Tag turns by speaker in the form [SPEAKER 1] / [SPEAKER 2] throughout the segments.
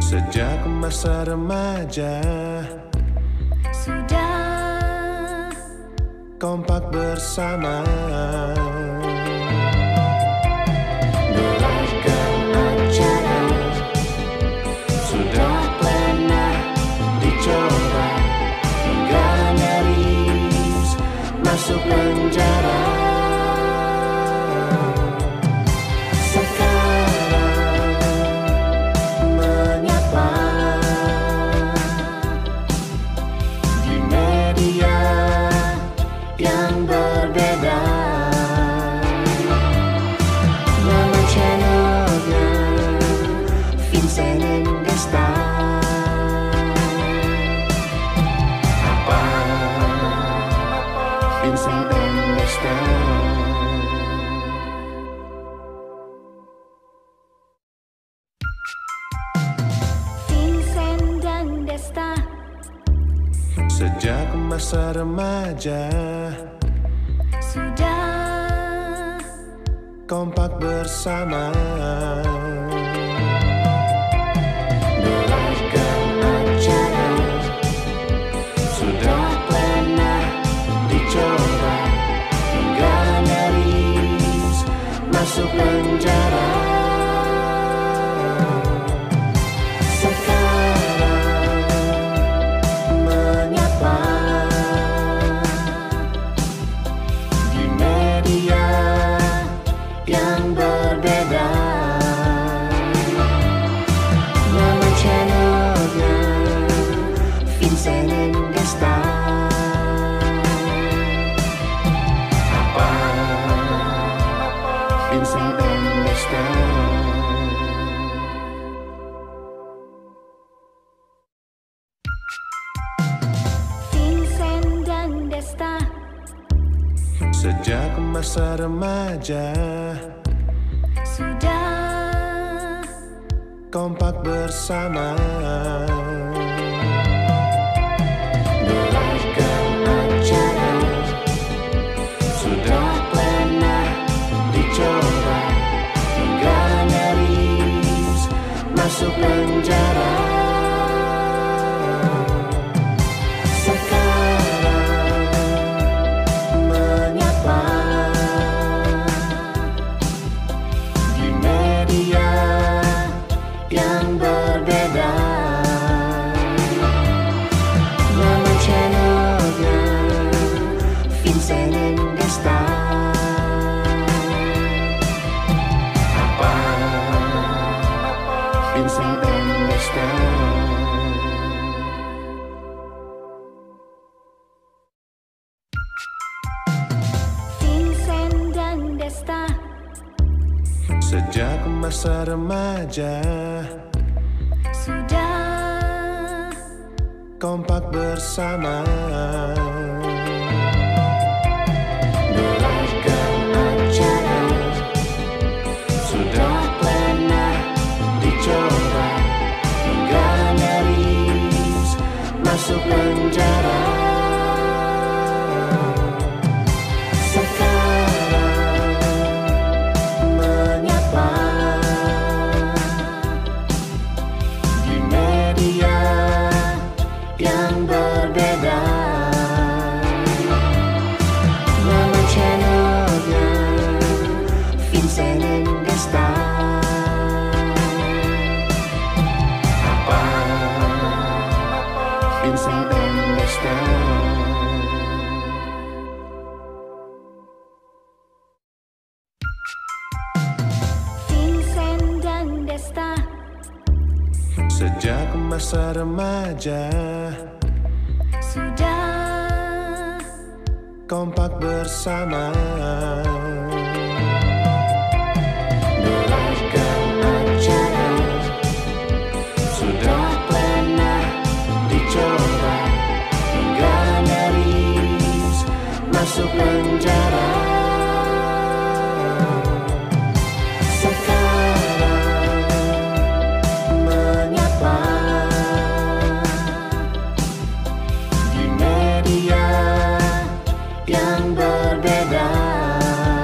[SPEAKER 1] Sejak masa remaja
[SPEAKER 2] sudah
[SPEAKER 1] kompak bersama,
[SPEAKER 2] beragam acara
[SPEAKER 1] sudah
[SPEAKER 2] pernah
[SPEAKER 1] dicoba
[SPEAKER 2] hingga nyaris
[SPEAKER 1] masuk penjara.
[SPEAKER 2] Sekarang menyapa
[SPEAKER 1] Di media
[SPEAKER 2] yang berbeda, nama channelnya Vincent and Desta.
[SPEAKER 1] apa
[SPEAKER 2] Vincent and Desta. Vincent dan Desta.
[SPEAKER 1] Sejak masa remaja
[SPEAKER 2] Sudah
[SPEAKER 1] kompak bersama,
[SPEAKER 2] beragam acara
[SPEAKER 1] sudah
[SPEAKER 2] pernah
[SPEAKER 1] dicoba
[SPEAKER 2] hingga nyaris
[SPEAKER 1] masuk penjara.
[SPEAKER 2] sekarang menyapa
[SPEAKER 1] Di media
[SPEAKER 2] yang berbeda, nama channelnya Vincent and Desta.
[SPEAKER 1] apa
[SPEAKER 2] Vincent and Desta. Vincent dan Desta.
[SPEAKER 1] Sejak masa remaja
[SPEAKER 2] Sudah
[SPEAKER 1] kompak bersama,
[SPEAKER 2] beragam acara
[SPEAKER 1] sudah
[SPEAKER 2] pernah
[SPEAKER 1] dicoba
[SPEAKER 2] hingga nyaris
[SPEAKER 1] masuk penjara.
[SPEAKER 2] sekarang menyapa
[SPEAKER 1] Di media
[SPEAKER 2] yang berbeda, nama channelnya Vincent and Desta.
[SPEAKER 1] apa
[SPEAKER 2] Vincent and Desta. Vincent dan Desta.
[SPEAKER 1] Sejak masa remaja
[SPEAKER 2] Sudah
[SPEAKER 1] kompak bersama,
[SPEAKER 2] beragam acara
[SPEAKER 1] sudah
[SPEAKER 2] pernah
[SPEAKER 1] dicoba
[SPEAKER 2] hingga nyaris
[SPEAKER 1] masuk penjara.
[SPEAKER 2] sekarang menyapa
[SPEAKER 1] Di media
[SPEAKER 2] yang berbeda, nama channelnya Vincent and Desta.
[SPEAKER 1] apa
[SPEAKER 2] Vincent and Desta. Vincent dan Desta.
[SPEAKER 1] Sejak masa remaja
[SPEAKER 2] Sudah
[SPEAKER 1] kompak bersama,
[SPEAKER 2] beragam acara
[SPEAKER 1] sudah
[SPEAKER 2] pernah
[SPEAKER 1] dicoba
[SPEAKER 2] hingga nyaris
[SPEAKER 1] masuk penjara.
[SPEAKER 2] sekarang menyapa
[SPEAKER 1] Di media
[SPEAKER 2] yang berbeda,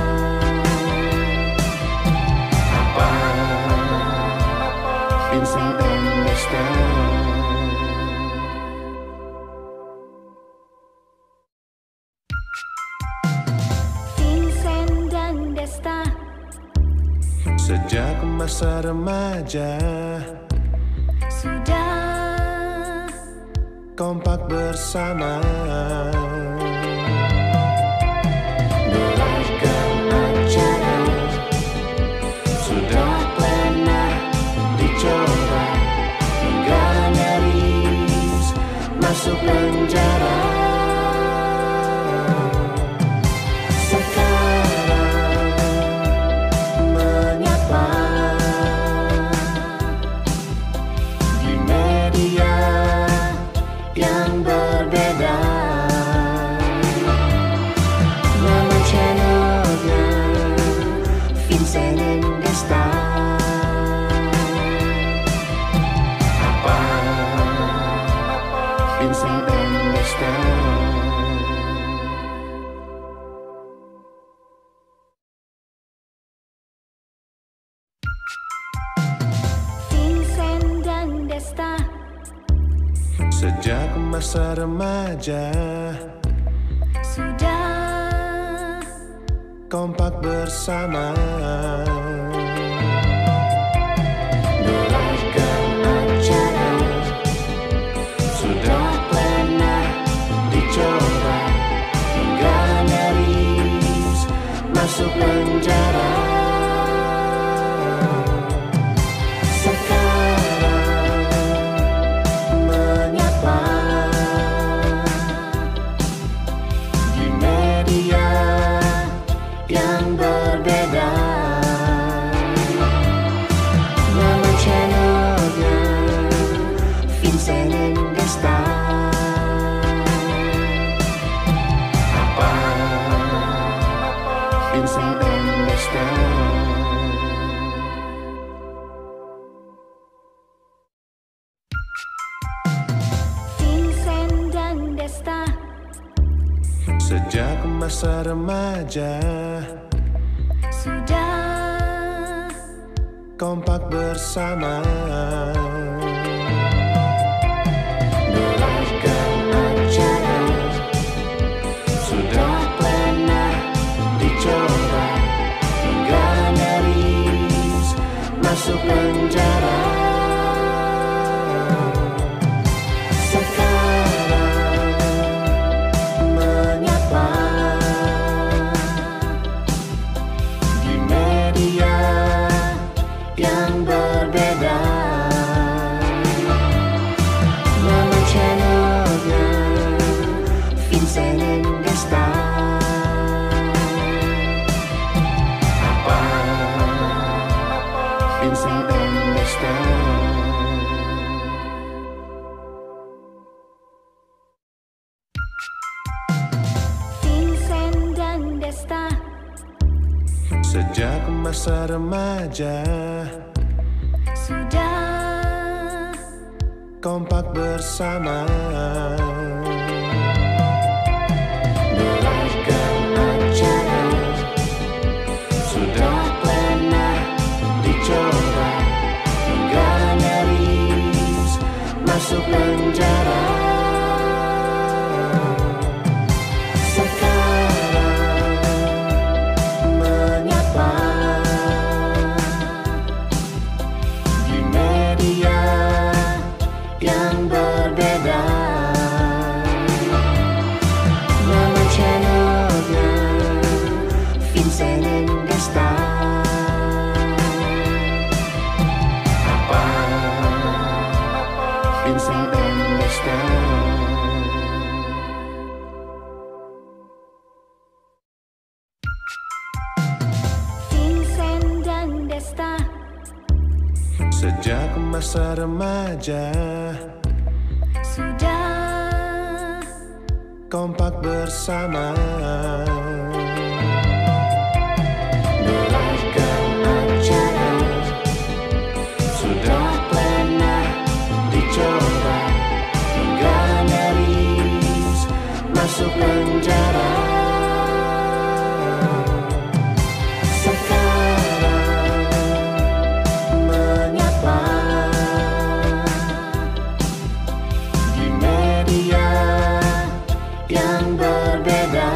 [SPEAKER 1] Apa
[SPEAKER 2] Vincent dan Desta. Vincent dan Desta.
[SPEAKER 1] sejak masa remaja
[SPEAKER 2] Sudah
[SPEAKER 1] kompak bersama.
[SPEAKER 2] beragam acara
[SPEAKER 1] Sudah
[SPEAKER 2] pernah
[SPEAKER 1] dicoba
[SPEAKER 2] hingga nyaris
[SPEAKER 1] masuk penjara.
[SPEAKER 2] sekarang menyapa
[SPEAKER 1] Di media
[SPEAKER 2] yang berbeda. Nama channelnya Vincent and Desta.
[SPEAKER 1] Vincent dan Desta.
[SPEAKER 2] Vincent dan Desta.
[SPEAKER 1] Sejak masa remaja
[SPEAKER 2] Sudah
[SPEAKER 1] kompak bersama,
[SPEAKER 2] beragam acara
[SPEAKER 1] sudah
[SPEAKER 2] pernah
[SPEAKER 1] dicoba
[SPEAKER 2] hingga nyaris
[SPEAKER 1] masuk penjara.
[SPEAKER 2] sekarang menyapa
[SPEAKER 1] Di media
[SPEAKER 2] yang berbeda. Nama channelnya Vincent dan Desta.
[SPEAKER 1] apa Vincent dan Desta.
[SPEAKER 2] Vincent dan Desta.
[SPEAKER 1] Sejak masa remaja
[SPEAKER 2] Sudah
[SPEAKER 1] kompak bersama,
[SPEAKER 2] beragam acara
[SPEAKER 1] sudah
[SPEAKER 2] pernah
[SPEAKER 1] dicoba
[SPEAKER 2] hingga nyaris
[SPEAKER 1] masuk penjara.
[SPEAKER 2] sekarang menyapa
[SPEAKER 1] Di media
[SPEAKER 2] yang berbeda. Nama channelnya Vincent dan Desta.
[SPEAKER 1] apa Vincent dan Desta.
[SPEAKER 2] Vincent dan Desta.
[SPEAKER 1] Sejak masa remaja
[SPEAKER 2] Sudah
[SPEAKER 1] kompak bersama,
[SPEAKER 2] beragam acara
[SPEAKER 1] sudah
[SPEAKER 2] pernah
[SPEAKER 1] dicoba
[SPEAKER 2] hingga nyaris
[SPEAKER 1] masuk penjara.
[SPEAKER 2] sekarang menyapa
[SPEAKER 1] Di media
[SPEAKER 2] yang berbeda. Nama channelnya Vincent dan Desta.
[SPEAKER 1] apa Vincent dan Desta.
[SPEAKER 2] Vincent dan Desta.
[SPEAKER 1] Sejak masa remaja
[SPEAKER 2] Sudah
[SPEAKER 1] kompak bersama,
[SPEAKER 2] beragam acara
[SPEAKER 1] sudah
[SPEAKER 2] pernah
[SPEAKER 1] dicoba
[SPEAKER 2] hingga nyaris
[SPEAKER 1] masuk penjara.
[SPEAKER 2] sekarang menyapa
[SPEAKER 1] Di media
[SPEAKER 2] yang berbeda.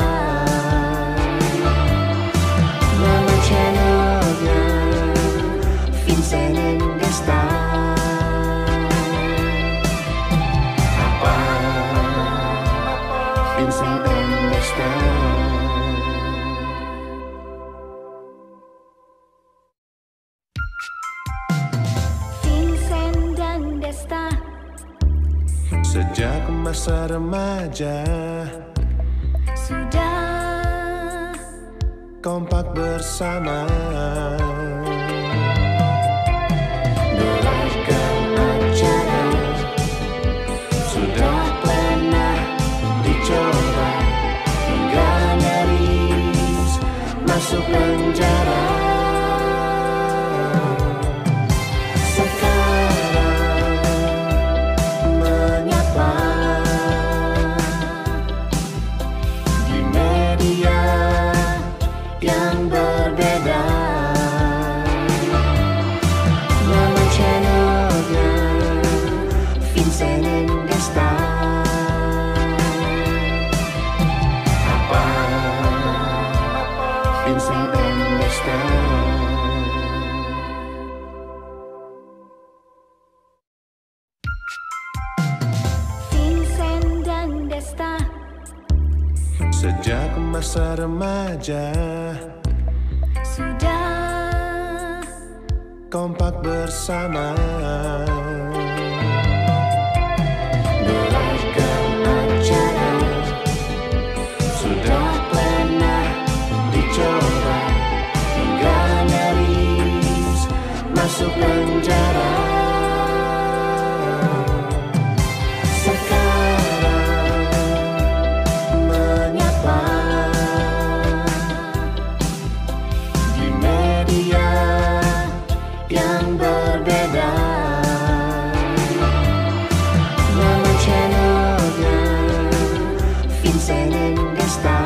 [SPEAKER 2] Nama channelnya Vincent dan Desta.
[SPEAKER 1] apa Vincent dan Desta.
[SPEAKER 2] Vincent dan Desta.
[SPEAKER 1] Sejak masa remaja
[SPEAKER 2] Sudah
[SPEAKER 1] kompak bersama,
[SPEAKER 2] beragam acara
[SPEAKER 1] sudah
[SPEAKER 2] pernah
[SPEAKER 1] dicoba
[SPEAKER 2] hingga nyaris
[SPEAKER 1] masuk penjara.
[SPEAKER 2] sekarang menyapa
[SPEAKER 1] Sejak masa remaja
[SPEAKER 2] sudah
[SPEAKER 1] kompak bersama,
[SPEAKER 2] beragam acara
[SPEAKER 1] sudah
[SPEAKER 2] pernah
[SPEAKER 1] dicoba
[SPEAKER 2] hingga nyaris
[SPEAKER 1] masuk penjara.
[SPEAKER 2] sekarang menyapa
[SPEAKER 1] Di media
[SPEAKER 2] yang berbeda. Nama channelnya Vincent and Desta.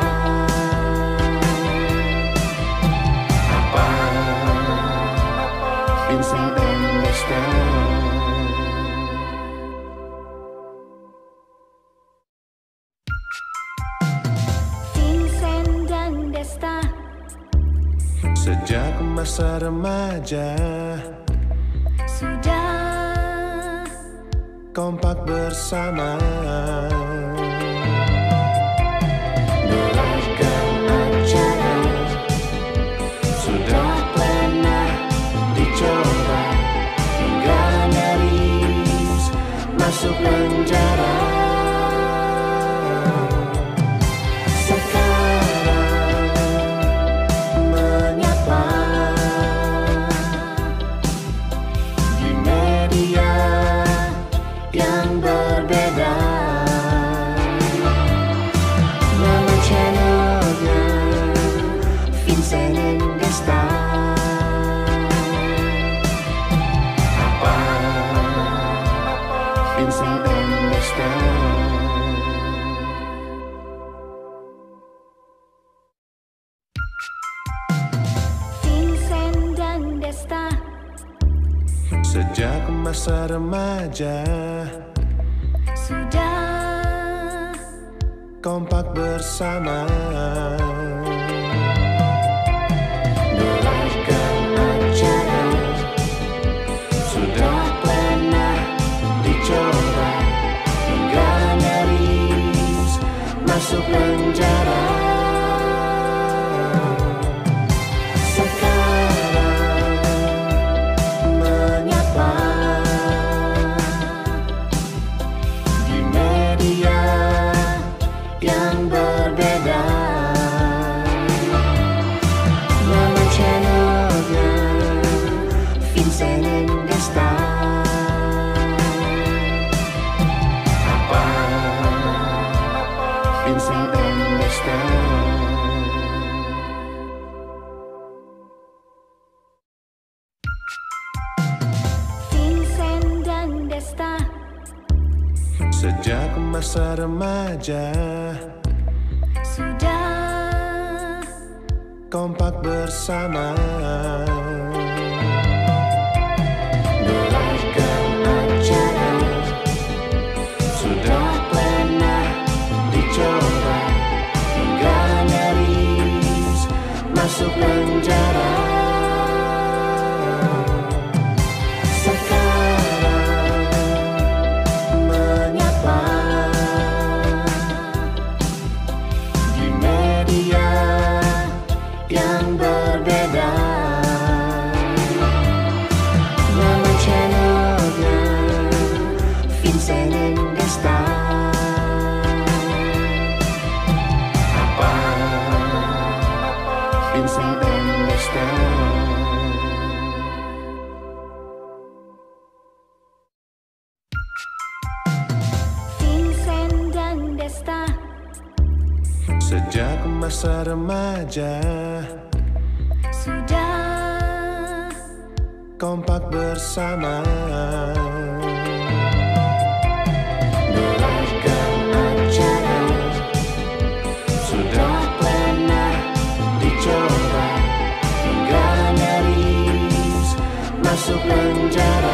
[SPEAKER 1] apa
[SPEAKER 2] Vincent and Desta. Vincent dan Desta.
[SPEAKER 1] sejak masa remaja
[SPEAKER 2] Sudah
[SPEAKER 1] kompak bersama,
[SPEAKER 2] beragam acara
[SPEAKER 1] sudah
[SPEAKER 2] pernah
[SPEAKER 1] dicoba
[SPEAKER 2] hingga nyaris
[SPEAKER 1] masuk penjara.
[SPEAKER 2] sekarang menyapa
[SPEAKER 1] Di media
[SPEAKER 2] yang berbeda. Nama channelnya Vincent and Desta.
[SPEAKER 1] apa
[SPEAKER 2] Vincent and Desta. Vincent dan Desta.
[SPEAKER 1] sejak masa remaja
[SPEAKER 2] Sudah
[SPEAKER 1] kompak bersama,
[SPEAKER 2] beragam acara
[SPEAKER 1] sudah
[SPEAKER 2] pernah
[SPEAKER 1] dicoba
[SPEAKER 2] hingga nyaris
[SPEAKER 1] masuk penjara.
[SPEAKER 2] sekarang menyapa
[SPEAKER 1] Di media
[SPEAKER 2] yang berbeda. Nama channelnya Vincent and Desta.
[SPEAKER 1] apa
[SPEAKER 2] Vincent and Desta. Vincent dan Desta.
[SPEAKER 1] sejak masa remaja
[SPEAKER 2] Sudah
[SPEAKER 1] kompak bersama,
[SPEAKER 2] beragam acara
[SPEAKER 1] sudah
[SPEAKER 2] pernah
[SPEAKER 1] dicoba
[SPEAKER 2] hingga nyaris
[SPEAKER 1] masuk penjara.
[SPEAKER 2] sekarang menyapa
[SPEAKER 1] Di media
[SPEAKER 2] yang berbeda. Nama channelnya Vincent and Desta.
[SPEAKER 1] apa
[SPEAKER 2] Vincent and Desta. Vincent dan Desta.
[SPEAKER 1] sejak masa remaja
[SPEAKER 2] Sudah
[SPEAKER 1] kompak bersama,
[SPEAKER 2] beragam acara
[SPEAKER 1] sudah
[SPEAKER 2] pernah
[SPEAKER 1] dicoba
[SPEAKER 2] hingga nyaris
[SPEAKER 1] masuk penjara.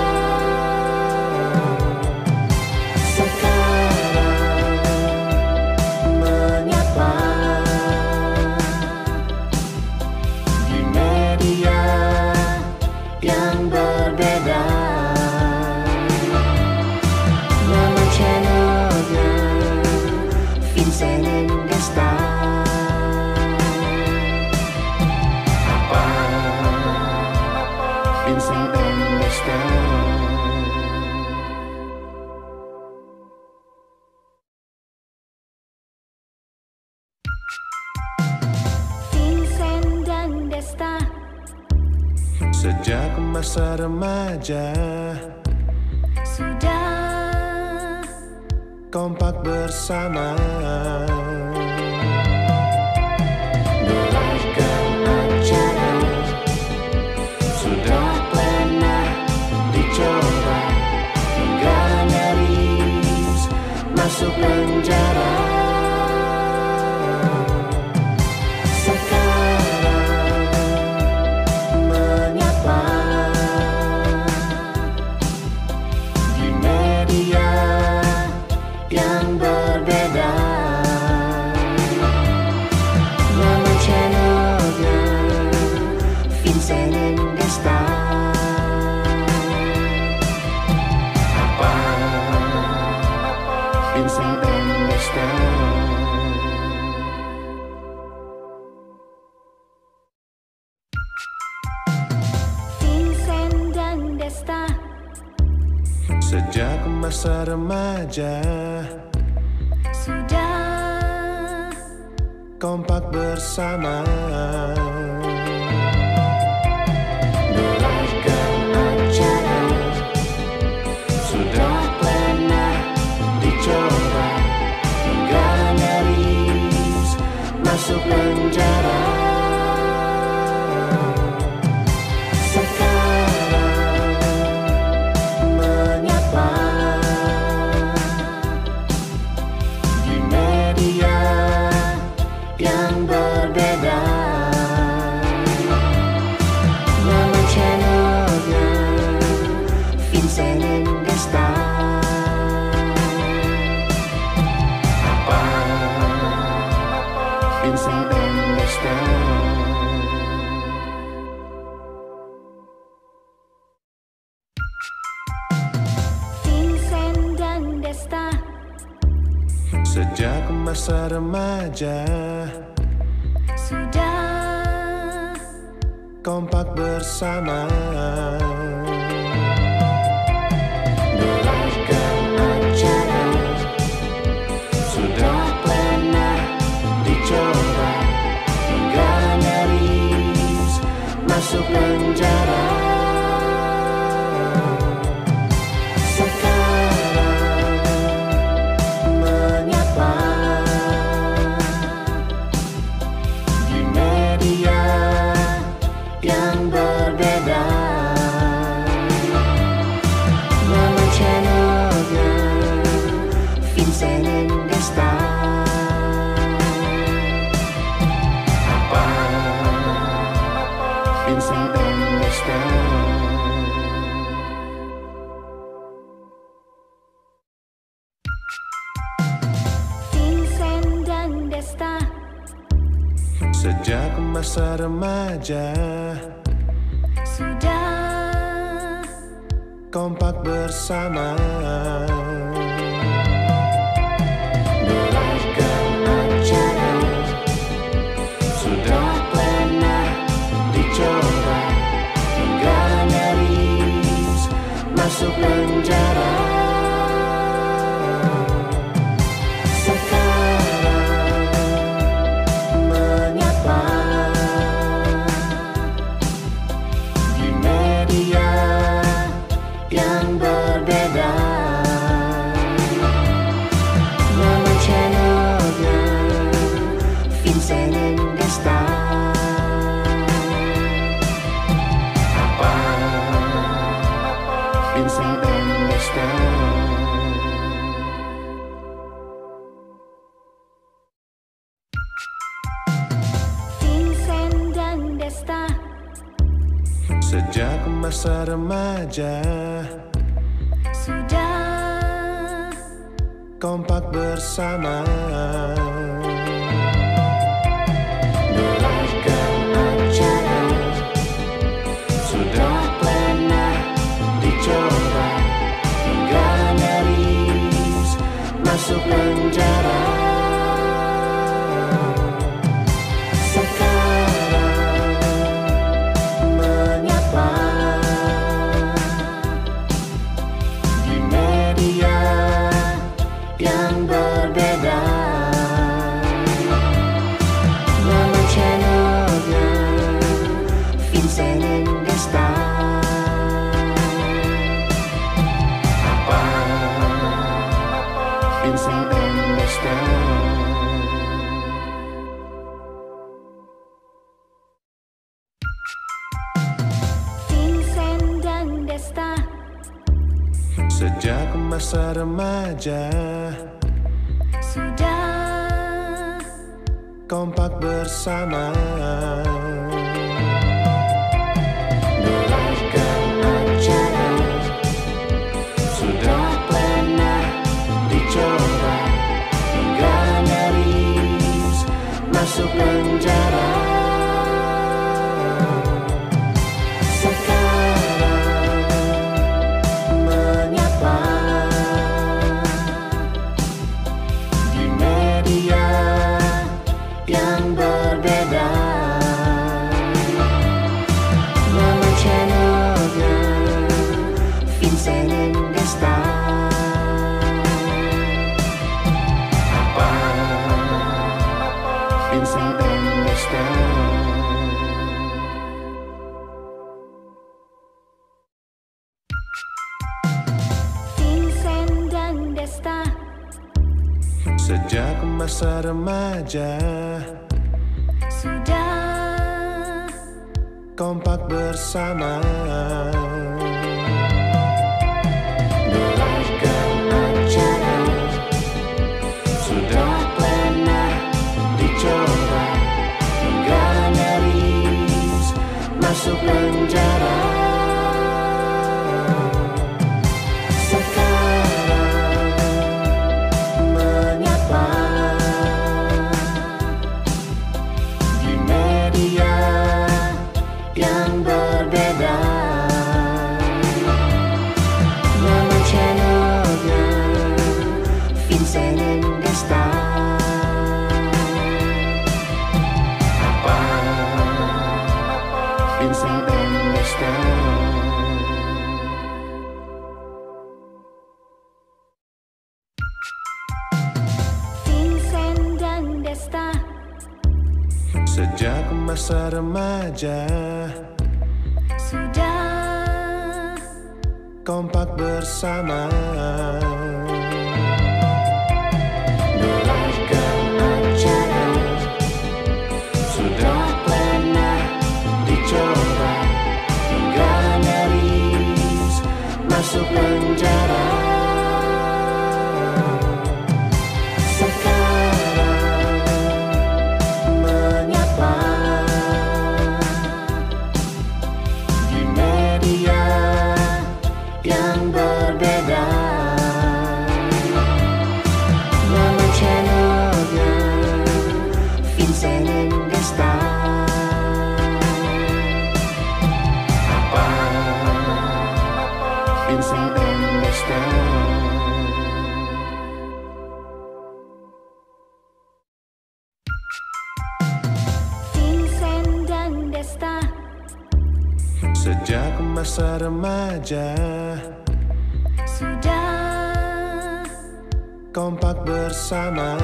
[SPEAKER 2] sekarang menyapa
[SPEAKER 1] Di media
[SPEAKER 2] yang berbeda.
[SPEAKER 1] Sejak masa remaja
[SPEAKER 2] sudah
[SPEAKER 1] kompak bersama,
[SPEAKER 2] beragam acara
[SPEAKER 1] sudah
[SPEAKER 2] pernah
[SPEAKER 1] dicoba
[SPEAKER 2] hingga nyaris
[SPEAKER 1] masuk penjara.
[SPEAKER 2] Yang berbeda, nama channelnya Vincent and Desta.
[SPEAKER 1] Apa
[SPEAKER 2] Vincent and Desta. Vincent dan Desta.
[SPEAKER 1] Sejak masa remaja
[SPEAKER 2] sudah
[SPEAKER 1] kompak bersama,
[SPEAKER 2] beragam acara
[SPEAKER 1] sudah
[SPEAKER 2] pernah
[SPEAKER 1] dicoba
[SPEAKER 2] hingga nyaris
[SPEAKER 1] masuk penjara.
[SPEAKER 2] Yang berbeda, nama channelnya Vincent and Desta.
[SPEAKER 1] Apa
[SPEAKER 2] Vincent and Desta. Vincent dan Desta.
[SPEAKER 1] Sejak masa remaja
[SPEAKER 2] sudah
[SPEAKER 1] kompak bersama,
[SPEAKER 2] beragam acara
[SPEAKER 1] sudah
[SPEAKER 2] pernah
[SPEAKER 1] dicoba
[SPEAKER 2] hingga nyaris
[SPEAKER 1] masuk penjara.
[SPEAKER 2] Yang berbeda, nama channelnya Vincent and Desta.
[SPEAKER 1] Apa
[SPEAKER 2] Vincent and Desta. Vincent dan Desta.
[SPEAKER 1] Sejak masa remaja
[SPEAKER 2] sudah
[SPEAKER 1] kompak bersama,
[SPEAKER 2] beragam acara
[SPEAKER 1] sudah
[SPEAKER 2] pernah
[SPEAKER 1] dicoba
[SPEAKER 2] hingga nyaris
[SPEAKER 1] masuk penjara.
[SPEAKER 2] Yang berbeda, nama channelnya Vincent and Desta.
[SPEAKER 1] Apa
[SPEAKER 2] Vincent and Desta. Vincent dan Desta.
[SPEAKER 1] Sejak masa remaja
[SPEAKER 2] sudah
[SPEAKER 1] kompak bersama,
[SPEAKER 2] beragam acara
[SPEAKER 1] sudah
[SPEAKER 2] pernah
[SPEAKER 1] dicoba
[SPEAKER 2] hingga nyaris
[SPEAKER 1] masuk penjara.
[SPEAKER 2] Yang berbeda, nama channelnya Vincent and Desta.
[SPEAKER 1] Vincent dan Desta.
[SPEAKER 2] Vincent dan Desta.
[SPEAKER 1] Sejak masa remaja
[SPEAKER 2] Sudah
[SPEAKER 1] kompak bersama,
[SPEAKER 2] beragam acara
[SPEAKER 1] sudah
[SPEAKER 2] pernah
[SPEAKER 1] dicoba
[SPEAKER 2] hingga nyaris
[SPEAKER 1] masuk penjara.
[SPEAKER 2] sekarang menyapa
[SPEAKER 1] Di media
[SPEAKER 2] yang berbeda. Nama channelnya Vincent dan Desta.
[SPEAKER 1] apa Vincent dan Desta.
[SPEAKER 2] Vincent dan Desta.
[SPEAKER 1] Sejak masa remaja
[SPEAKER 2] Sudah
[SPEAKER 1] kompak bersama,
[SPEAKER 2] beragam acara
[SPEAKER 1] sudah
[SPEAKER 2] pernah
[SPEAKER 1] dicoba
[SPEAKER 2] hingga nyaris
[SPEAKER 1] masuk penjara.
[SPEAKER 2] sekarang menyapa
[SPEAKER 1] Di media
[SPEAKER 2] yang berbeda. Nama channelnya Vincent dan Desta.
[SPEAKER 1] apa Vincent dan Desta.
[SPEAKER 2] Vincent dan Desta.
[SPEAKER 1] Sejak masa remaja
[SPEAKER 2] Sudah
[SPEAKER 1] kompak bersama,
[SPEAKER 2] beragam acara
[SPEAKER 1] sudah
[SPEAKER 2] pernah
[SPEAKER 1] dicoba
[SPEAKER 2] hingga nyaris
[SPEAKER 1] masuk penjara.
[SPEAKER 2] sekarang menyapa
[SPEAKER 1] Di media
[SPEAKER 2] yang berbeda. Nama channelnya Vincent dan Desta.
[SPEAKER 1] apa Vincent dan Desta.
[SPEAKER 2] Vincent dan Desta.
[SPEAKER 1] Sejak masa remaja
[SPEAKER 2] Sudah
[SPEAKER 1] kompak bersama,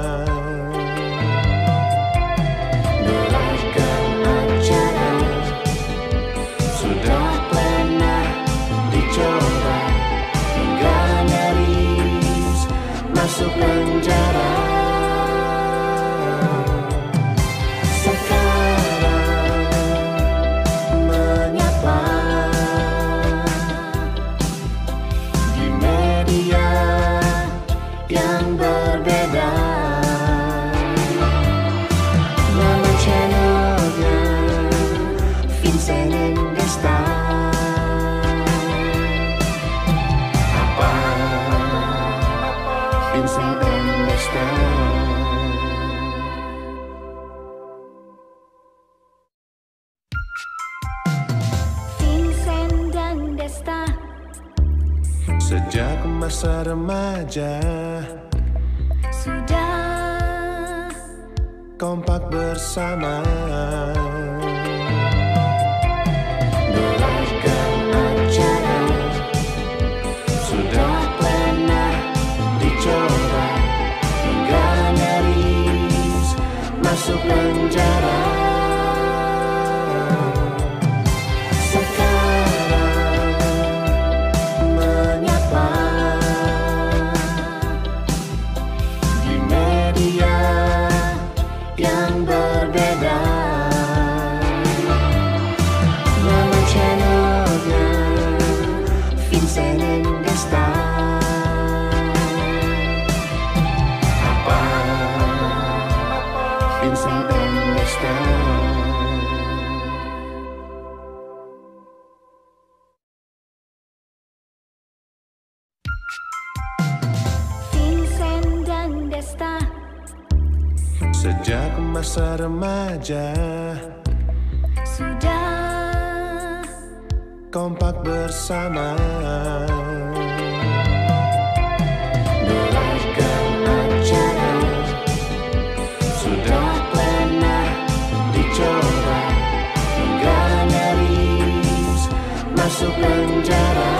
[SPEAKER 2] beragam acara
[SPEAKER 1] sudah
[SPEAKER 2] pernah
[SPEAKER 1] dicoba
[SPEAKER 2] hingga nyaris
[SPEAKER 1] masuk penjara.
[SPEAKER 2] sekarang menyapa
[SPEAKER 1] Di media
[SPEAKER 2] yang berbeda. Nama channelnya Vincent dan Desta.
[SPEAKER 1] apa Vincent dan Desta.
[SPEAKER 2] Vincent dan Desta.
[SPEAKER 1] Sejak masa remaja
[SPEAKER 2] Sudah
[SPEAKER 1] kompak bersama,
[SPEAKER 2] beragam acara
[SPEAKER 1] sudah
[SPEAKER 2] pernah
[SPEAKER 1] dicoba
[SPEAKER 2] hingga nyaris
[SPEAKER 1] masuk penjara.
[SPEAKER 2] sekarang menyapa
[SPEAKER 1] Sejak masa remaja
[SPEAKER 2] sudah
[SPEAKER 1] kompak bersama,
[SPEAKER 2] beragam acara
[SPEAKER 1] sudah
[SPEAKER 2] pernah
[SPEAKER 1] dicoba
[SPEAKER 2] hingga nyaris
[SPEAKER 1] masuk penjara.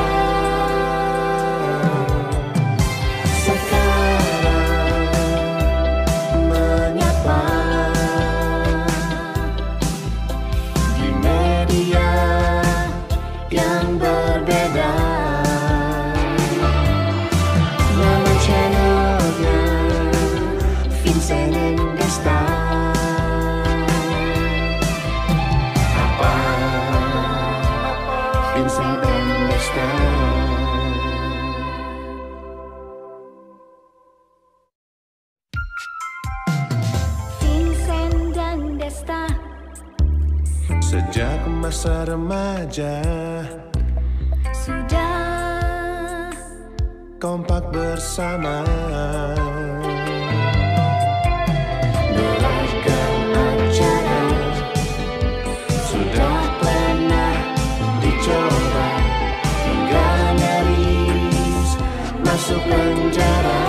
[SPEAKER 1] Sejak masa remaja
[SPEAKER 2] sudah
[SPEAKER 1] kompak bersama,
[SPEAKER 2] beragam acara
[SPEAKER 1] sudah
[SPEAKER 2] pernah
[SPEAKER 1] dicoba
[SPEAKER 2] hingga nyaris
[SPEAKER 1] masuk penjara.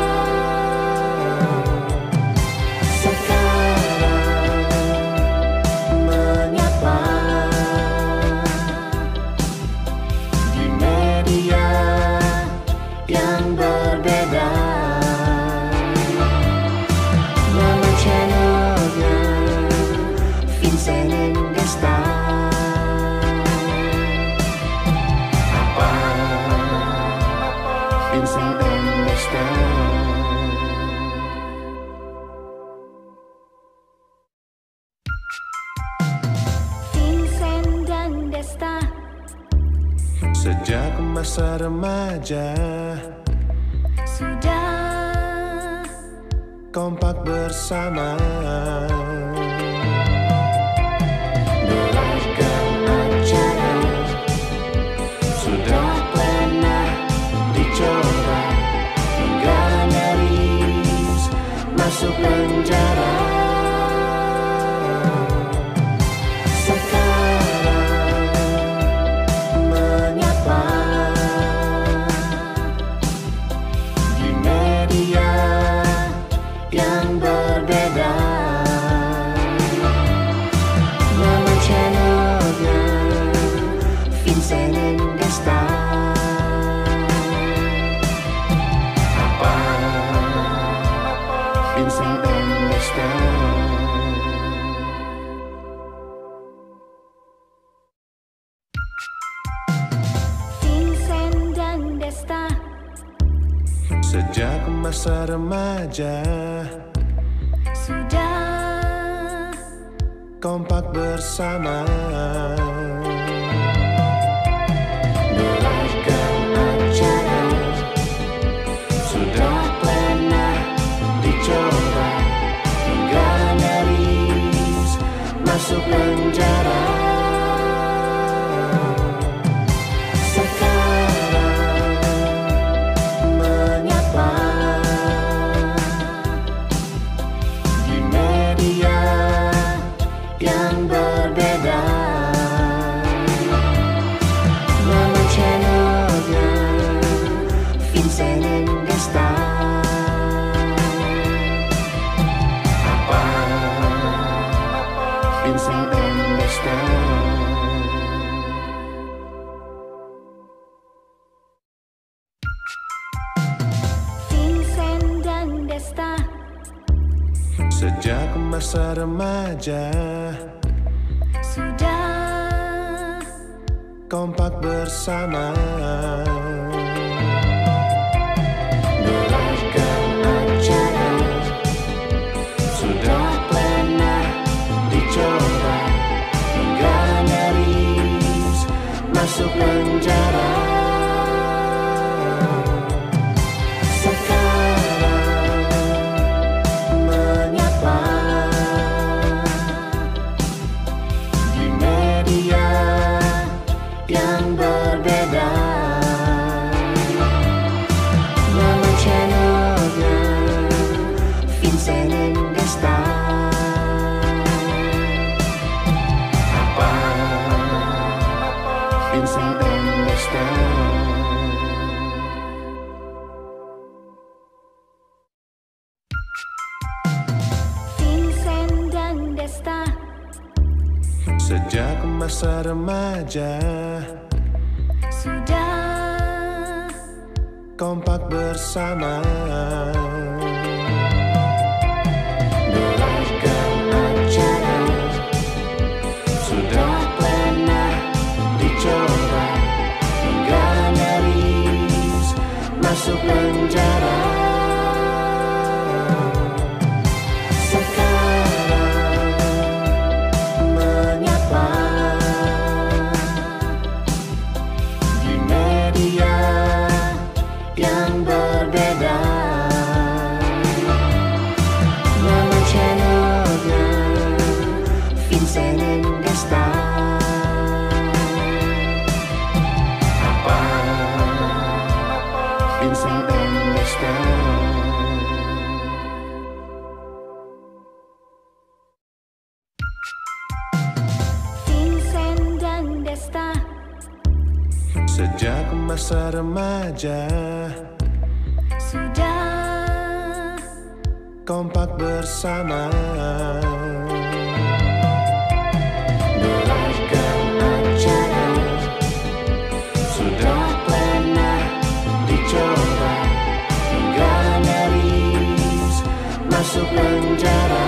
[SPEAKER 1] Sejak masa remaja
[SPEAKER 2] sudah
[SPEAKER 1] kompak bersama,
[SPEAKER 2] beragam acara
[SPEAKER 1] sudah
[SPEAKER 2] pernah
[SPEAKER 1] dicoba
[SPEAKER 2] hingga nyaris
[SPEAKER 1] masuk penjara. Sejak masa remaja
[SPEAKER 2] sudah
[SPEAKER 1] kompak bersama,
[SPEAKER 2] beragam acara
[SPEAKER 1] sudah
[SPEAKER 2] pernah
[SPEAKER 1] dicoba
[SPEAKER 2] hingga nyaris
[SPEAKER 1] masuk penjara. Sejak masa remaja
[SPEAKER 2] sudah
[SPEAKER 1] kompak bersama,
[SPEAKER 2] beragam acara
[SPEAKER 1] sudah
[SPEAKER 2] pernah
[SPEAKER 1] dicoba
[SPEAKER 2] hingga nyaris
[SPEAKER 1] masuk penjara.
[SPEAKER 2] yang berbeda,
[SPEAKER 1] Sejak masa remaja
[SPEAKER 2] sudah
[SPEAKER 1] kompak bersama,
[SPEAKER 2] beragam acara
[SPEAKER 1] sudah
[SPEAKER 2] pernah
[SPEAKER 1] dicoba
[SPEAKER 2] hingga nyaris
[SPEAKER 1] masuk penjara.
[SPEAKER 2] Vincent dan Desta
[SPEAKER 1] Sejak masa remaja
[SPEAKER 2] sudah
[SPEAKER 1] kompak bersama,
[SPEAKER 2] beragam acara
[SPEAKER 1] sudah
[SPEAKER 2] pernah
[SPEAKER 1] dicoba
[SPEAKER 2] hingga nyaris
[SPEAKER 1] masuk penjara.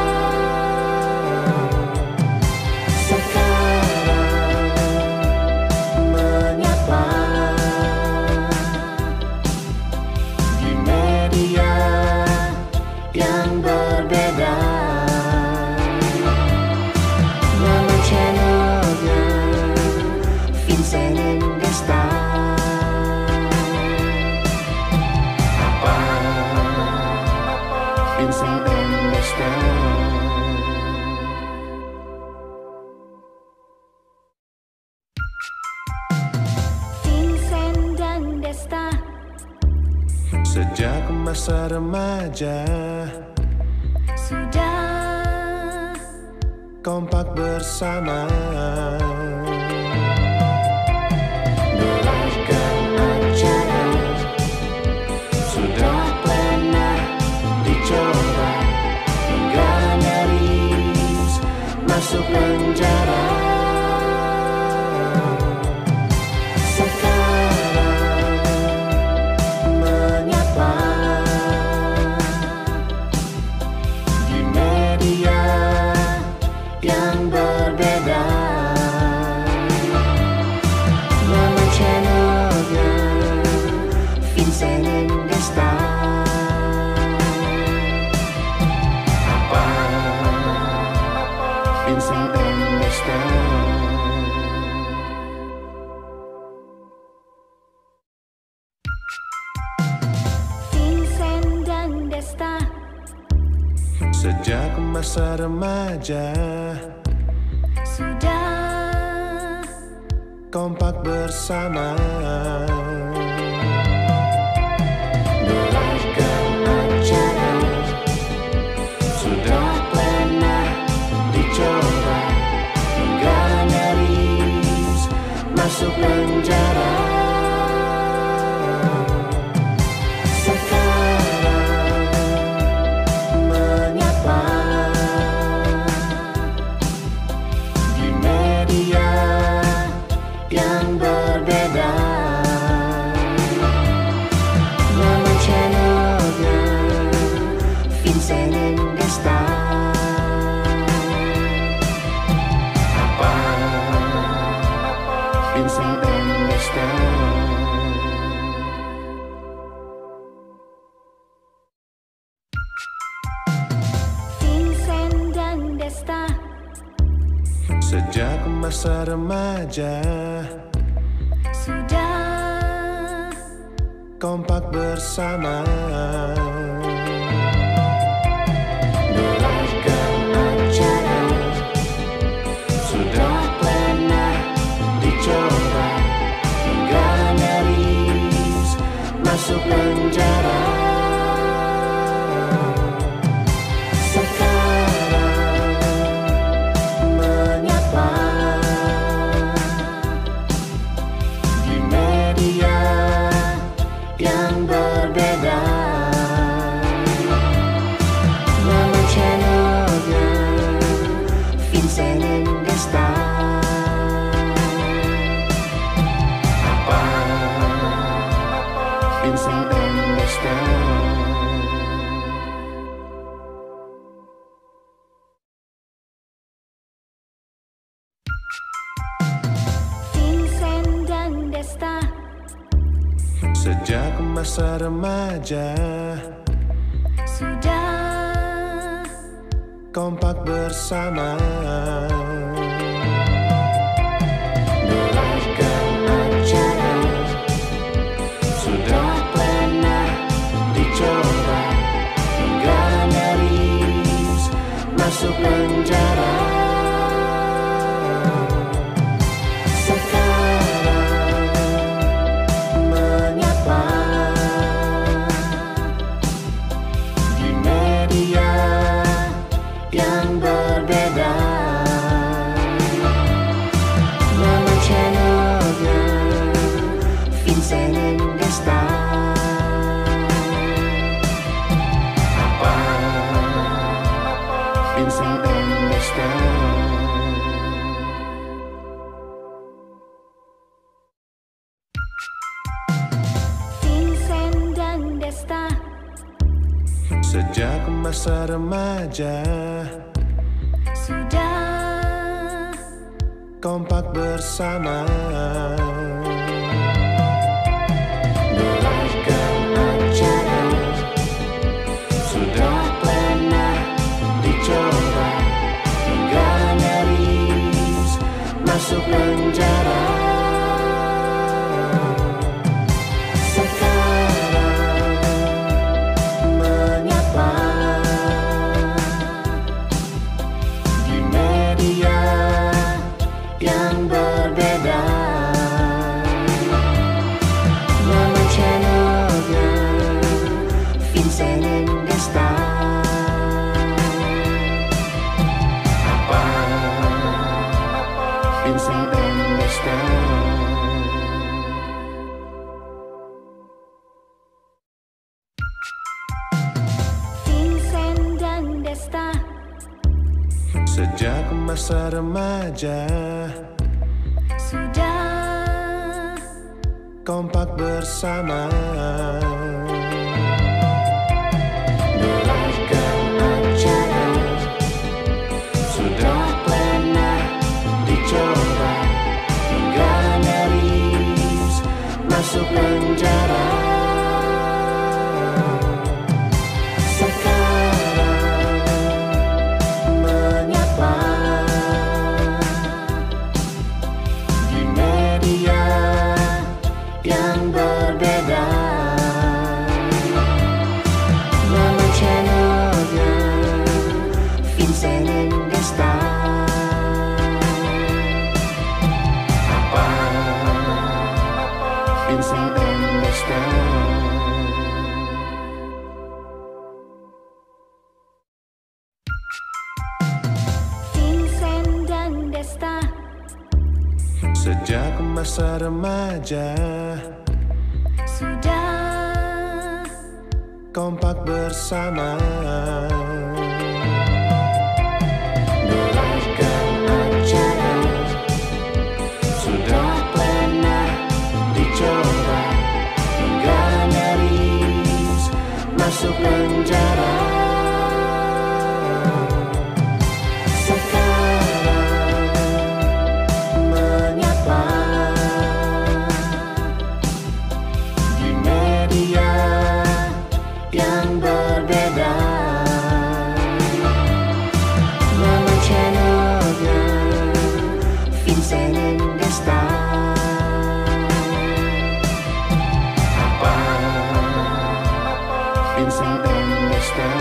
[SPEAKER 2] Vincent dan Desta
[SPEAKER 1] Sejak masa remaja
[SPEAKER 2] sudah
[SPEAKER 1] kompak bersama,
[SPEAKER 2] beragam acara
[SPEAKER 1] sudah
[SPEAKER 2] pernah
[SPEAKER 1] dicoba
[SPEAKER 2] hingga nyaris
[SPEAKER 1] masuk penjara.
[SPEAKER 2] Vincent dan Desta
[SPEAKER 1] Sejak masa remaja
[SPEAKER 2] sudah
[SPEAKER 1] kompak bersama,
[SPEAKER 2] beragam acara
[SPEAKER 1] sudah
[SPEAKER 2] pernah
[SPEAKER 1] dicoba
[SPEAKER 2] hingga nyaris
[SPEAKER 1] masuk penjara.
[SPEAKER 2] Vincent dan Desta
[SPEAKER 1] Sejak masa remaja
[SPEAKER 2] sudah
[SPEAKER 1] kompak bersama,
[SPEAKER 2] beragam acara
[SPEAKER 1] sudah
[SPEAKER 2] pernah
[SPEAKER 1] dicoba
[SPEAKER 2] hingga nyaris
[SPEAKER 1] masuk penjara.
[SPEAKER 2] yang berbeda.
[SPEAKER 1] Sejak masa remaja
[SPEAKER 2] sudah
[SPEAKER 1] kompak bersama,
[SPEAKER 2] beragam acara
[SPEAKER 1] sudah
[SPEAKER 2] pernah
[SPEAKER 1] dicoba
[SPEAKER 2] hingga nyaris
[SPEAKER 1] masuk penjara.
[SPEAKER 2] sekarang menyapa
[SPEAKER 1] Di media
[SPEAKER 2] yang berbeda. Nama channelnya Vincent and Desta.
[SPEAKER 1] apa
[SPEAKER 2] Vincent and Desta. Vincent dan Desta.
[SPEAKER 1] sejak masa remaja
[SPEAKER 2] Sudah
[SPEAKER 1] kompak bersama,
[SPEAKER 2] beragam acara
[SPEAKER 1] sudah
[SPEAKER 2] pernah
[SPEAKER 1] dicoba
[SPEAKER 2] hingga nyaris
[SPEAKER 1] masuk penjara.
[SPEAKER 2] sekarang menyapa
[SPEAKER 1] Di media
[SPEAKER 2] yang berbeda. Nama channelnya Vincent and Desta.
[SPEAKER 1] apa
[SPEAKER 2] Vincent and Desta. Vincent dan Desta.
[SPEAKER 1] sejak masa remaja
[SPEAKER 2] Sudah
[SPEAKER 1] kompak bersama,
[SPEAKER 2] beragam acara
[SPEAKER 1] sudah
[SPEAKER 2] pernah
[SPEAKER 1] dicoba
[SPEAKER 2] hingga nyaris
[SPEAKER 1] masuk penjara.
[SPEAKER 2] sekarang menyapa
[SPEAKER 1] Di media
[SPEAKER 2] yang berbeda. Nama channelnya Vincent and Desta.
[SPEAKER 1] apa
[SPEAKER 2] Vincent and Desta. Vincent dan Desta.
[SPEAKER 1] sejak masa remaja
[SPEAKER 2] Sudah
[SPEAKER 1] kompak bersama,
[SPEAKER 2] beragam acara
[SPEAKER 1] sudah
[SPEAKER 2] pernah
[SPEAKER 1] dicoba
[SPEAKER 2] hingga nyaris
[SPEAKER 1] masuk penjara.
[SPEAKER 2] sekarang menyapa
[SPEAKER 1] Di media
[SPEAKER 2] yang berbeda. Nama channelnya Vincent and Desta.
[SPEAKER 1] apa
[SPEAKER 2] Vincent and Desta.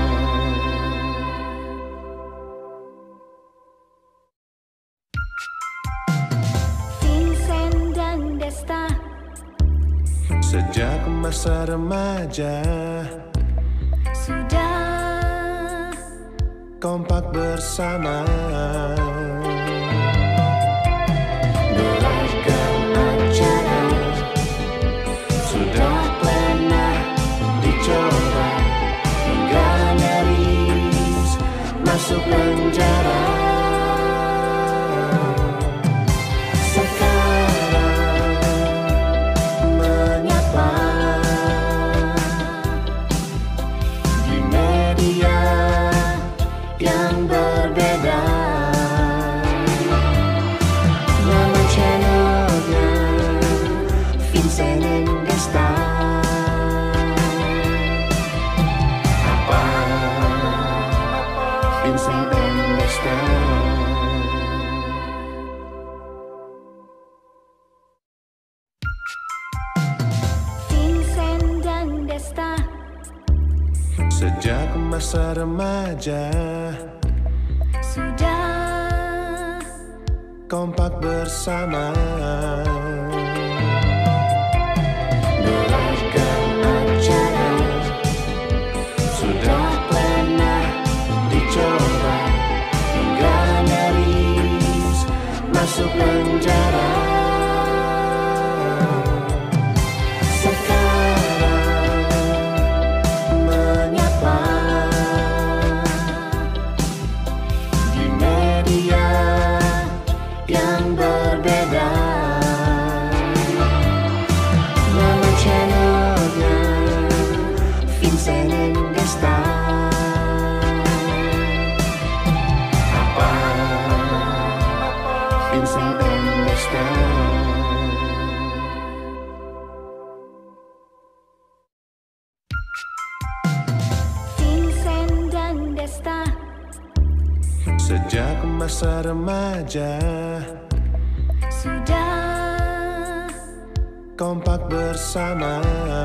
[SPEAKER 2] Vincent dan Desta.
[SPEAKER 1] sejak masa remaja
[SPEAKER 2] Sudah
[SPEAKER 1] kompak bersama,
[SPEAKER 2] beragam acara
[SPEAKER 1] sudah
[SPEAKER 2] pernah
[SPEAKER 1] dicoba
[SPEAKER 2] hingga nyaris
[SPEAKER 1] masuk penjara.
[SPEAKER 2] sekarang menyapa
[SPEAKER 1] Di media
[SPEAKER 2] yang berbeda.
[SPEAKER 1] Sejak masa remaja
[SPEAKER 2] sudah
[SPEAKER 1] kompak bersama,
[SPEAKER 2] beragam acara sudah pernah dicoba, hingga nyaris masuk penjara.
[SPEAKER 1] Sejak masa remaja
[SPEAKER 2] sudah
[SPEAKER 1] kompak bersama,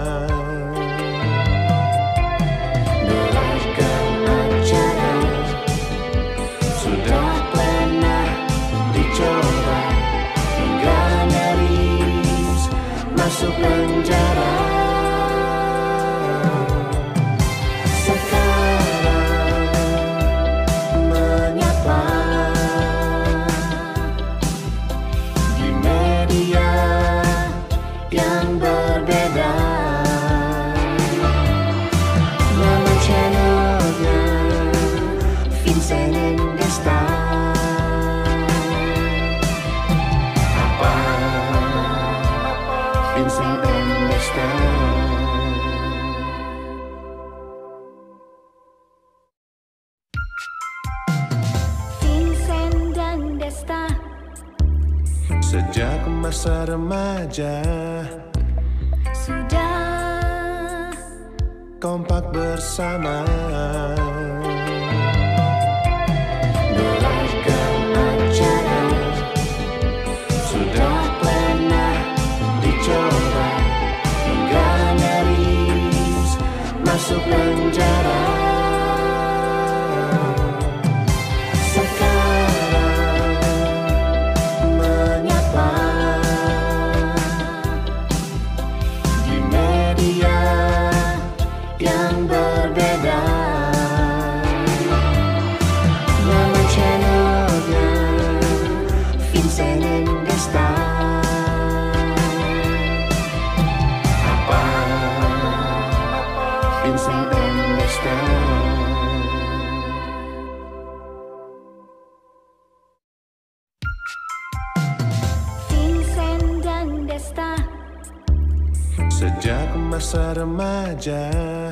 [SPEAKER 2] beragam acara sudah pernah dicoba, hingga nyaris masuk penjara.
[SPEAKER 1] Sejak masa remaja
[SPEAKER 2] sudah
[SPEAKER 1] kompak bersama,
[SPEAKER 2] beragam acara sudah pernah dicoba, hingga nyaris masuk penjara.
[SPEAKER 1] Sejak masa remaja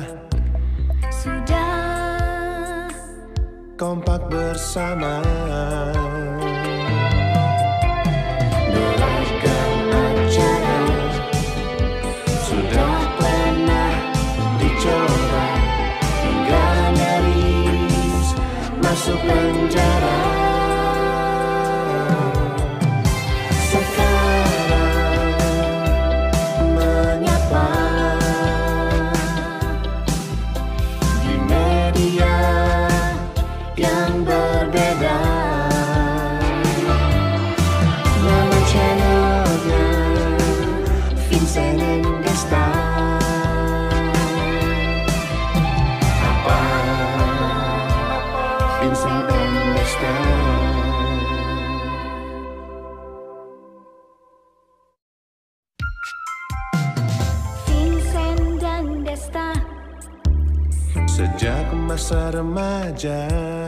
[SPEAKER 2] sudah
[SPEAKER 1] kompak bersama,
[SPEAKER 2] beragam acara sudah pernah dicoba, hingga nyaris masuk penjara.
[SPEAKER 1] Sejak masa remaja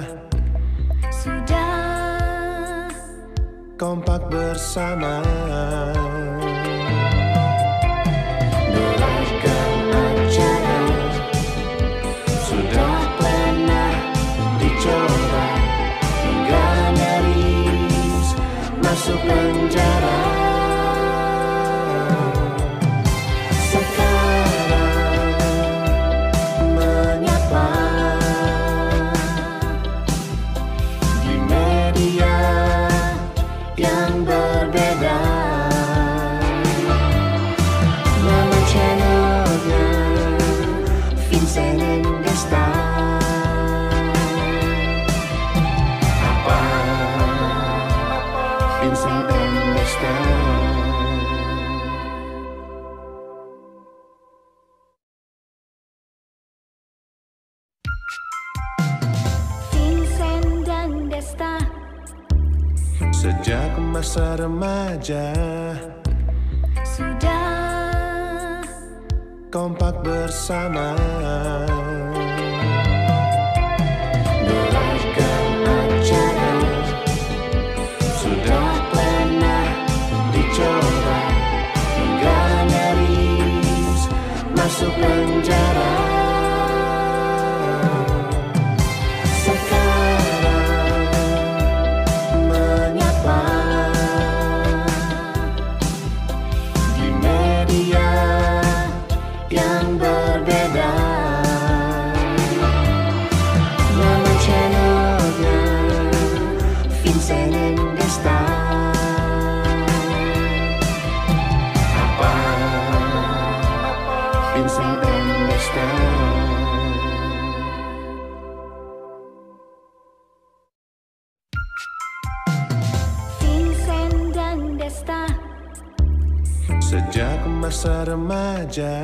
[SPEAKER 2] sudah
[SPEAKER 1] kompak bersama,
[SPEAKER 2] beragam acara sudah pernah dicoba, hingga nyaris masuk penjara. Vincent and the Stars.
[SPEAKER 1] Sejak masa remaja
[SPEAKER 2] sudah
[SPEAKER 1] kompak bersama.
[SPEAKER 2] Beragam acara sudah pernah dicoba, hingga nyaris masuk penjara. Sekarang menyapa di media yang berbeda. Nama channelnya Vincent and Desta. Apa Vincent and Desta? Vincent dan Desta
[SPEAKER 1] Sejak masa remaja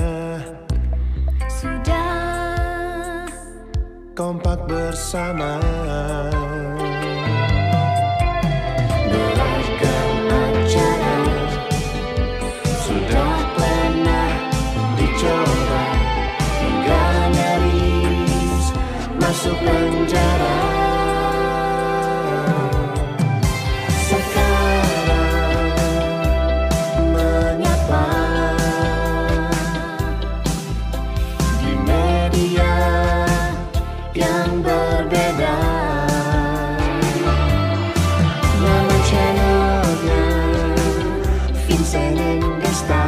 [SPEAKER 2] sudah
[SPEAKER 1] kompak bersama.
[SPEAKER 2] beragam acara sudah pernah dicoba, hingga nyaris masuk penjara. Sekarang menyapa di media yang berbeda. Nama channelnya Vincent and Desta.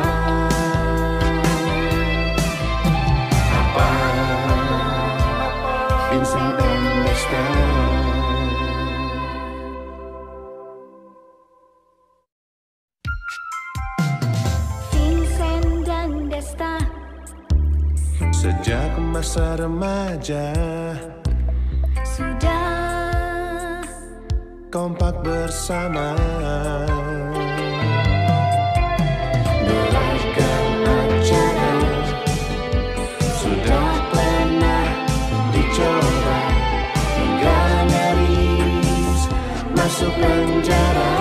[SPEAKER 2] Apa Vincent and Desta? Vincent dan Desta
[SPEAKER 1] Sejak masa remaja
[SPEAKER 2] sudah
[SPEAKER 1] kompak bersama.
[SPEAKER 2] beragam acara sudah pernah dicoba, hingga nyaris masuk penjara.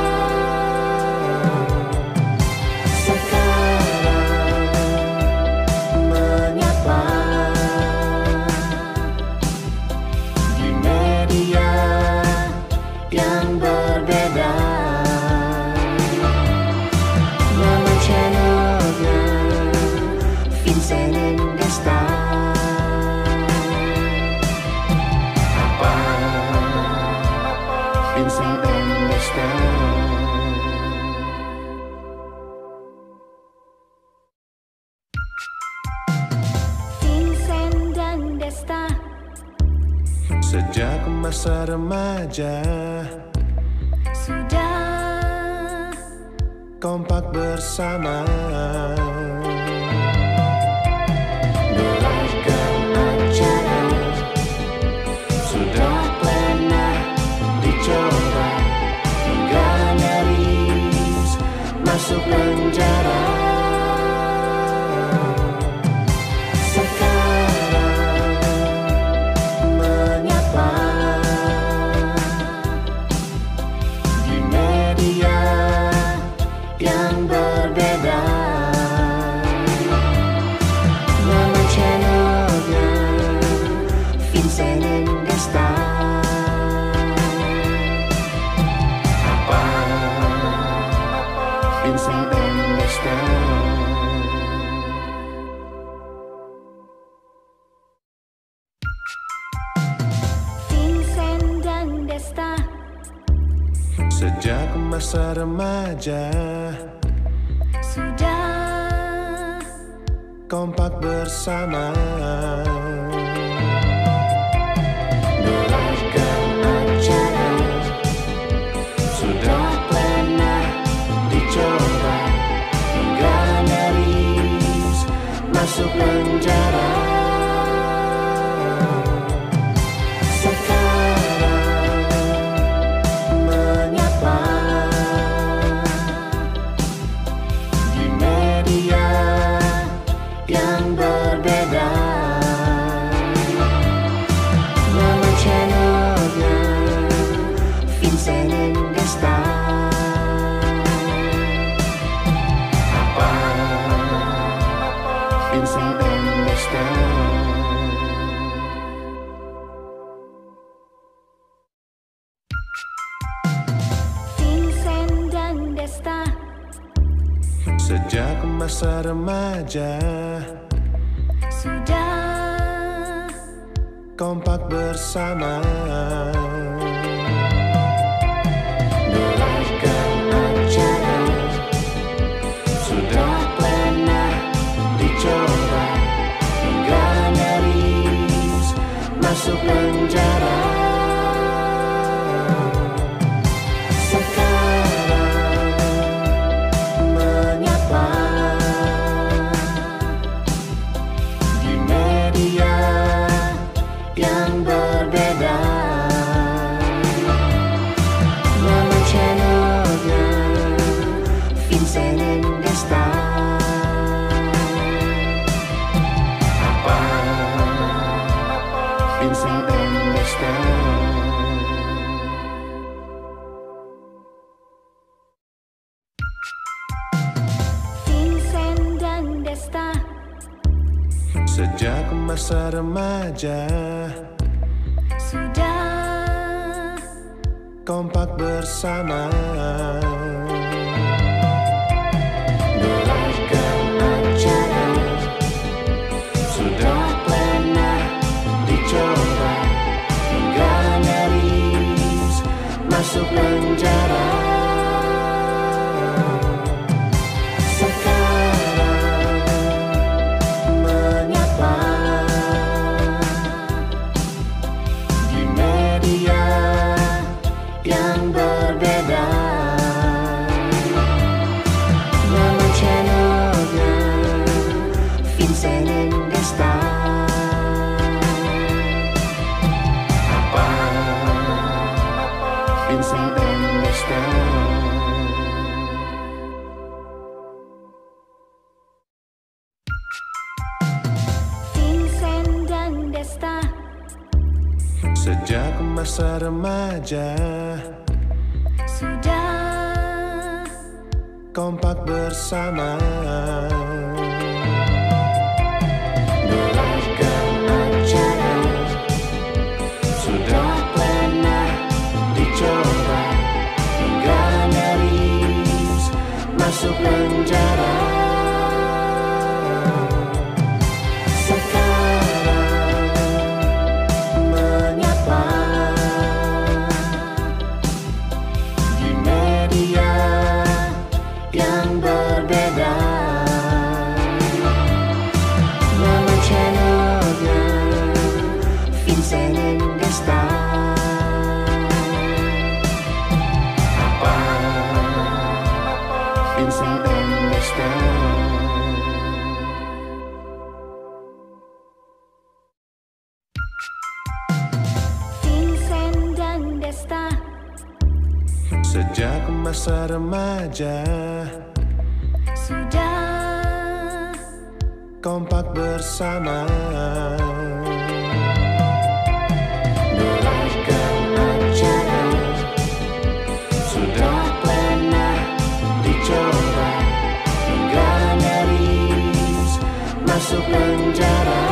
[SPEAKER 2] Sekarang menyapa di media yang berbeda. Nama channelnya Vincent and Desta. Apa Vincent and Desta? Vincent dan Desta
[SPEAKER 1] Sejak masa remaja
[SPEAKER 2] sudah
[SPEAKER 1] kompak bersama.
[SPEAKER 2] beragam acara sudah pernah dicoba, hingga nyaris masuk penjara. Sekarang menyapa di media yang berbeda. Nama channelnya Vincent and Desta. Apa Vincent and Desta? Vincent dan Desta
[SPEAKER 1] Sejak masa remaja
[SPEAKER 2] sudah
[SPEAKER 1] kompak bersama.
[SPEAKER 2] beragam acara sudah pernah dicoba, hingga nyaris masuk penjara. Sekarang menyapa di media yang berbeda. Nama channelnya Vincent and Desta.
[SPEAKER 1] Sejak masa remaja
[SPEAKER 2] sudah
[SPEAKER 1] kompak bersama,
[SPEAKER 2] beragam acara sudah pernah dicoba, hingga nyaris masuk penjara.
[SPEAKER 1] Sejak masa remaja
[SPEAKER 2] sudah
[SPEAKER 1] kompak bersama,
[SPEAKER 2] beragam acara sudah pernah dicoba, hingga nyaris masuk penjara.
[SPEAKER 1] Sejak masa remaja
[SPEAKER 2] sudah
[SPEAKER 1] kompak bersama,
[SPEAKER 2] beragam acara sudah pernah dicoba, hingga nyaris masuk penjara.
[SPEAKER 1] Sejak masa remaja
[SPEAKER 2] sudah
[SPEAKER 1] kompak bersama,
[SPEAKER 2] beragam acara sudah pernah dicoba, hingga nyaris masuk penjara.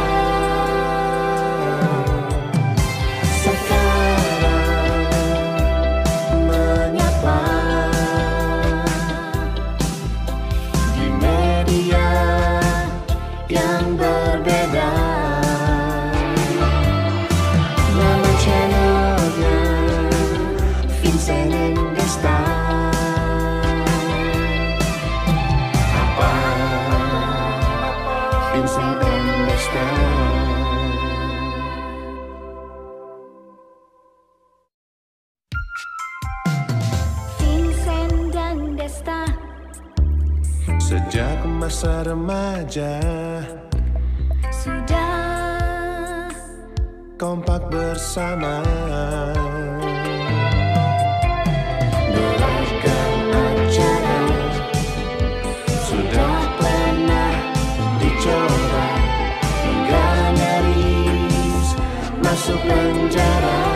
[SPEAKER 1] Sejak masa remaja
[SPEAKER 2] sudah
[SPEAKER 1] kompak bersama,
[SPEAKER 2] beragam acara sudah pernah dicoba, hingga nyaris masuk penjara.